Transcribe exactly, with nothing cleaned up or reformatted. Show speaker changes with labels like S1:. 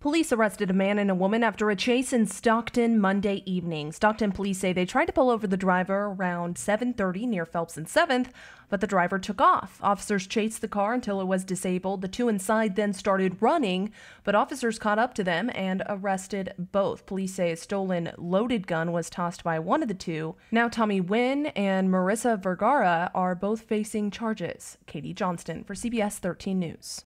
S1: Police arrested a man and a woman after a chase in Stockton Monday evening. Stockton police say they tried to pull over the driver around seven thirty near Phelps and seventh, but the driver took off. Officers chased the car until it was disabled. The two inside then started running, but officers caught up to them and arrested both. Police say a stolen loaded gun was tossed by one of the two. Now Tommy Wynn and Marissa Vergara are both facing charges. Katie Johnston for C B S thirteen News.